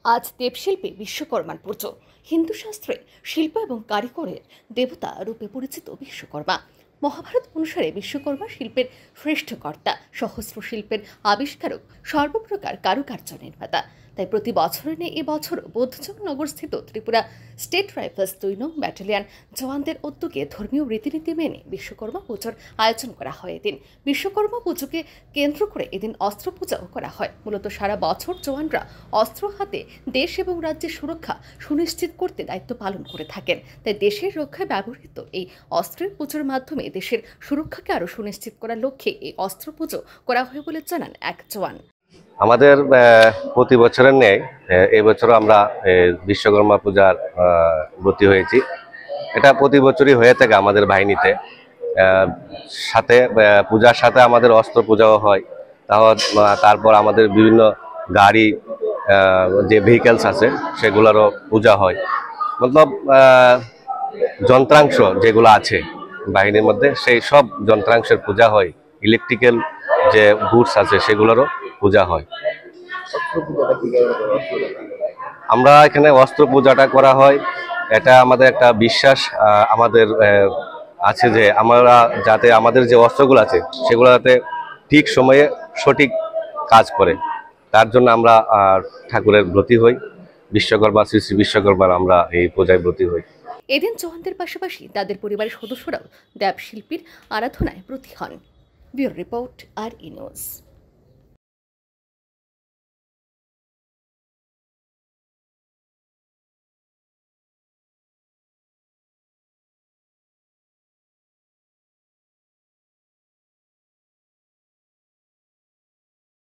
আজ দেবশিল্পী বিশ্বকর্মার পুজো। হিন্দু শাস্ত্রে শিল্প এবং কারিগরের দেবতা রূপে পরিচিত বিশ্বকর্মা। মহাভারত অনুসারে বিশ্বকর্মা শিল্পের শ্রেষ্ঠ কর্তা, সহস্র শিল্পের আবিষ্কারক, সর্বপ্রকার কারুকার্য নির্মাতা। তাই প্রতি বছরের নিয়ে এবছর বোধজনগরস্থিত ত্রিপুরা স্টেট রাইফেলস ২ নং ব্যাটালিয়ন জওয়ানদের উদ্যোগে ধর্মীয় রীতিনীতি মেনে বিশ্বকর্মা পুজোর আয়োজন করা হয়। এদিন বিশ্বকর্মা পুজোকে কেন্দ্র করে এদিন অস্ত্র পূজাও করা হয়। মূলত সারা বছর জওয়ানরা অস্ত্র হাতে দেশ এবং রাজ্যের সুরক্ষা সুনিশ্চিত করতে দায়িত্ব পালন করে থাকেন। তাই দেশের রক্ষায় ব্যবহৃত এই অস্ত্রের পুজোর মাধ্যমে দেশের সুরক্ষাকে আরও সুনিশ্চিত করার লক্ষ্যে এই অস্ত্র পুজো করা হয় বলে জানান এক জওয়ান। আমাদের প্রতি বছরের ন্যায় এই বছর আমরা বিশ্বকর্মা পূজার ব্রতী হয়েছি। এটা প্রতি বছরই হয়ে থাকে আমাদের বাহিনীতে। সাথে পূজার সাথে আমাদের অস্ত্র পূজাও হয়। তারপর আমাদের বিভিন্ন গাড়ি, যে ভেহিকেলস আছে সেগুলোরও পূজা হয়। মতলব যন্ত্রাংশ যেগুলো আছে বাহিনীর মধ্যে, সেই সব যন্ত্রাংশের পূজা হয়। ইলেকট্রিক্যাল যে গুডস আছে সেগুলোরও পূজা হয়। আমরা এখানে অস্ত্র পূজাটা করা হয়, এটা আমাদের একটা বিশ্বাস আমাদের আছে যে আমরা যাতে আমাদের যে অস্ত্রগুলো আছে সেগুলো যাতে ঠিক সময়ে সঠিক কাজ করে, তার জন্য আমরা ঠাকুরের ব্রতী হই। বিশ্বকর্মা, শ্রী শ্রী বিশ্বকর্মার আমরা এই পূজায় ব্রতী হই। এদিন জওয়ানদের পাশাপাশি তাদের পরিবারের সদস্যরাও দেবশিল্পীর আরাধনায় ব্রতী হন। Bureau report, RE news.